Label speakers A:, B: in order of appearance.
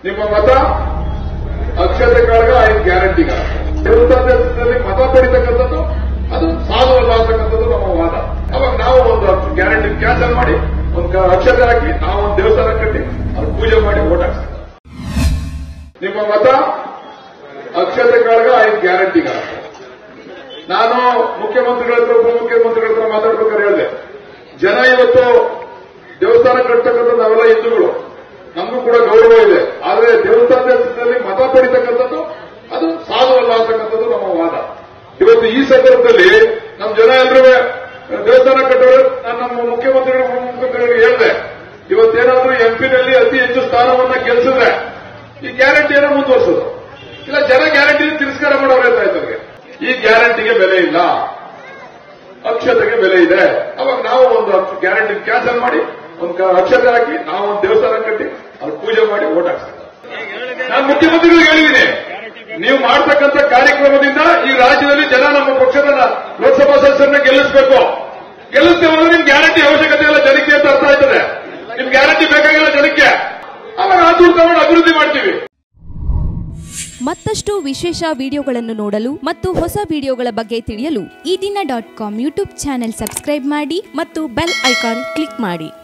A: ನಿಮ್ಮ ಮತ ಅಕ್ಷತೆ ಕಾಳಗ 5 ಗ್ಯಾರಂಟಿಗಳ ದೇವಸ್ಥಾನದಲ್ಲಿ ಮತ ಪಡಿತಕ್ಕಂಥದ್ದು ಅದು ಸಾಧುವಲ್ಲ ಅಂತಕ್ಕಂಥದ್ದು ನಮ್ಮ ವಾದ. ಅವಾಗ ನಾವು ಒಂದು ಗ್ಯಾರಂಟಿ ಕ್ಯಾನ್ಸಲ್ ಮಾಡಿ ಒಂದು ಅಕ್ಷತೆ ಹಾಕಿ ನಾವು ಒಂದು ದೇವಸ್ಥಾನ ಕಟ್ಟಿ ಅದು ಪೂಜೆ ಮಾಡಿ ಓಟ್ ಹಾಕ್ತೀವಿ. ನಿಮ್ಮ ಮತ ಅಕ್ಷತೆ ಕಾಳಗ 5 ಗ್ಯಾರಂಟಿಗಳ ನಾನು ಮುಖ್ಯಮಂತ್ರಿಗಳ ಹತ್ರ ಉಪಮುಖ್ಯಮಂತ್ರಿಗಳ ಹತ್ರ ಮಾತಾಡ್ಬೇಕಾದ್ರೆ ಹೇಳಿದೆ, ಜನ ಇವತ್ತು ದೇವಸ್ಥಾನ ಕಟ್ಟತಕ್ಕಂಥದ್ದು ನಾವೆಲ್ಲ ಹಿಂದೂಗಳು, ನಮಗೂ ಕೂಡ ಗೌರವ ಇದೆ. ಆದರೆ ದೇವಸ್ಥಾನದಲ್ಲಿ ಮತ ಪಡಿತಕ್ಕಂಥದ್ದು ಅದು ಸಾಧುವಲ್ಲ ಅಂತಕ್ಕಂಥದ್ದು ನಮ್ಮ ವಾದ. ಇವತ್ತು ಈ ಸಂದರ್ಭದಲ್ಲಿ ನಮ್ಮ ಜನ ಎಲ್ಲರೂ ದೇವಸ್ಥಾನ ಕಟ್ಟೋರು, ನಾನು ನಮ್ಮ ಮುಖ್ಯಮಂತ್ರಿಗಳು ಉಪಮುಖ್ಯಮಂತ್ರಿಗಳಿಗೆ ಹೇಳಿದೆ, ಇವತ್ತೇನಾದ್ರೂ ಎಂಪಿನಲ್ಲಿ ಅತಿ ಹೆಚ್ಚು ಸ್ಥಾನವನ್ನ ಗೆಲ್ಲಿಸಿದ್ರೆ ಈ ಗ್ಯಾರಂಟಿಯನ್ನು ಮುಂದುವರಿಸೋದು, ಇಲ್ಲ ಜನ ಗ್ಯಾರಂಟಿ ತಿರಸ್ಕಾರ ಮಾಡೋರು ಅಂತ ಇದ್ದಾರೆ. ಈ ಗ್ಯಾರಂಟಿಗೆ ಬೆಲೆ ಇಲ್ಲ, ಅಕ್ಷತೆಗೆ ಬೆಲೆ ಇದೆ. ಅವಾಗ ನಾವು ಒಂದು ಗ್ಯಾರಂಟಿ ಕ್ಯಾನ್ಸಲ್ ಮಾಡಿ ಒಂದು ಅಕ್ಷತೆ ಹಾಕಿ ನಾವು ಒಂದು ದೇವಸ್ಥಾನ ಕಟ್ಟಿ ಅದು ಪೂಜೆ ಮಾಡಿ ಓಟ್ ಹಾಕ್ತೀವಿ. ನಾನು ಮುಖ್ಯಮಂತ್ರಿಗಳಿಗೆ ಹೇಳಿದ್ದೀನಿ, ನೀವು ಮಾಡತಕ್ಕಂಥ ಕಾರ್ಯಕ್ರಮದಿಂದ ಈ ರಾಜ್ಯದಲ್ಲಿ ಜನ ನಮ್ಮ ಪಕ್ಷದ ಲೋಕಸಭಾ ಸದಸ್ಯರನ್ನ ಗೆಲ್ಲಿಸಬೇಕು. ಗೆಲ್ಲಿಸ್ತೇವೆ ಅಂದ್ರೆ ನಿಮ್ ಗ್ಯಾರಂಟಿ ಅವಶ್ಯಕತೆ ಇಲ್ಲ ಜನಕ್ಕೆ ಅಂತ ಅರ್ಥ ಆಯ್ತದೆ. ನಿಮ್ ಗ್ಯಾರಂಟಿ ಬೇಕಾಗಿಲ್ಲ ಜನಕ್ಕೆ, ಅವಾಗ ಆ ದೂರ ತಗೊಂಡು ಅಭಿವೃದ್ಧಿ ಮಾಡ್ತೀವಿ.
B: ಮತ್ತಷ್ಟು ವಿಶೇಷ ವಿಡಿಯೋಗಳನ್ನು ನೋಡಲು ಮತ್ತು ಹೊಸ ವಿಡಿಯೋಗಳ ಬಗ್ಗೆ ತಿಳಿಯಲು ಈ ದಿನ .com ಯೂಟ್ಯೂಬ್ ಚಾನೆಲ್ ಸಬ್ಸ್ಕ್ರೈಬ್ ಮಾಡಿ ಮತ್ತು ಬೆಲ್ ಐಕಾನ್ ಕ್ಲಿಕ್ ಮಾಡಿ.